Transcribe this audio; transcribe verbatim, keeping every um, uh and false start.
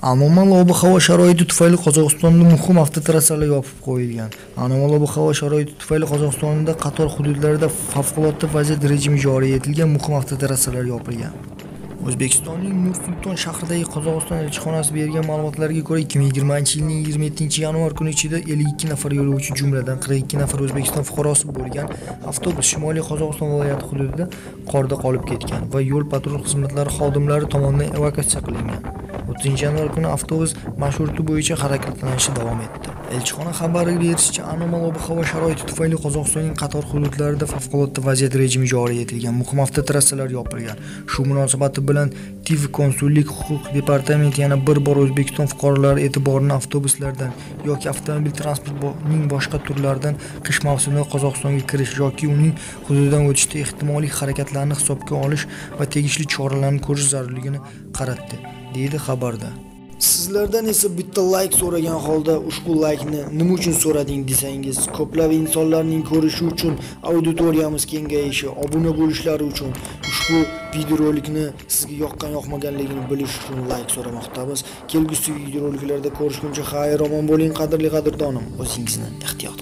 Anomal ob-havo sharoiti tufayli Qozog'istonda muhim avtotrassalar yopib qo'yilgan. Anomal ob-havo sharoiti tufayli Qozog'istonda qator hududlarda favqulodda vaziyat rejimi joriy etilgan, muhim avtotrassalar yopilgan. O'zbekistonning Nur-Sulton shahridagi Qozog'iston elchixonasi bergan ma'lumotlarga ko'ra, ikki ming yigirmanchi yilning yigirma yettinchi yanvar kuni ichida ellik ikki nafar yo'lovchi, jumladan qirq ikki nafar O'zbekiston fuqarosi bo'lgan avtobus Shimoliy Qozog'iston viloyati hududida qorda qolib ketgan va yo'l patrul xizmatlari xodimlari tomonidan evakuatsiya qilingan. o'ttizinchi yanvar kuni avtobus marshruti bo'yicha harakatlanishda davom etdi. Elchixona xabari berishicha, anomal ob-havo sharoiti tufayli Qozog'istonning qator hududlarida favqulodda vaziyat rejimi joriy etilgan, muhim avtotrassalar yopilgan. Shu munosabati bilan Tiv konsullik huquq departamenti yana bir bor O'zbekiston fuqarolari e'tiborini avtobuslardan yoki avtomobil transportining boshqa turlaridan qish mavsumida Qozog'istonga kirish yoki uning hududidan o'tishda ehtimoliy harakatlarni hisobga olish va tegishli choralarni ko'rish zarurligini qaratdi, deydi xabarda. Sizlardan esa bitta like so'ragan holda ushbu like'ni nima uchun so'rading desangiz, ko'plab insonlarning ko'rishi uchun, auditoriyamiz kengayishi, obuna bo'lishlari uchun, ushbu videorolikni sizga yoqqan-yoqmaganligini bilish uchun like so'ramoqdamiz. Kelgusi videoroliklarda ko'rishguncha xayr omon bo'ling, qadrli qadrdonim. O'zingizni ehtiyot